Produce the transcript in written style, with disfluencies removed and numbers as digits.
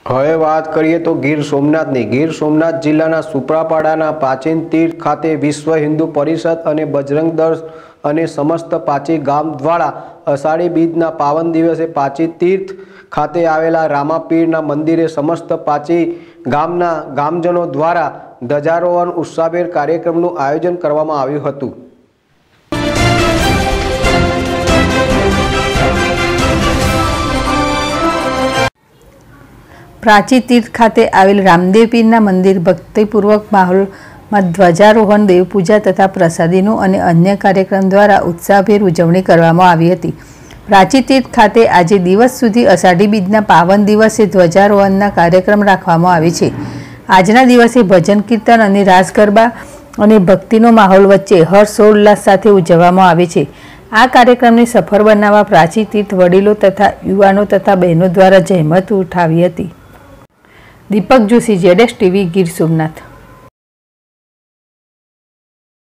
હવે વાત કરીએ તો ગીર સોમનાથની। ગીર સોમનાથ જિલ્લાના સુત્રાપાડાના પ્રાચીન તીર્થ ખાતે વિશ્વ હિન્દુ પરિષદ અને બજરંગ દળ અને સમસ્ત પાચી ગામ દ્વારા અષાઢી બીજના પાવન દિવસે પાચી તીર્થ ખાતે આવેલા રામાપીરના મંદિરે સમસ્ત પાચી ગામના ગામજનો દ્વારા ધ્વજારોહણ ઉત્સાહભેર કાર્યક્રમનું આયોજન કરવામાં આવ્યું હતું। प्राची तीर्थ खाते आवेल रामदेव पीरना मंदिर भक्तिपूर्वक माहौल में ध्वजारोहण, देवपूजा तथा प्रसादीनु अने अन्य कार्यक्रम द्वारा उत्साहभेर उजवणी करवामां आवी हती। प्राची तीर्थ खाते आज दिवस सुधी अषाढ़ी बीजना पावन दिवसे ध्वजारोहणना कार्यक्रम राखवामां आवे छे। आजना दिवसे भजन कीर्तन अने रास गरबा अने भक्तिनो माहौल वच्चे हर्षोल्लास साथे उजववामां आवे छे। आ कार्यक्रमने सफल बनाववा प्राची तीर्थ वडीलो तथा युवानो तथा बहनों द्वारा जहमत उठावी हती। Deepak Joshi, ZS TV, Gir Somnath.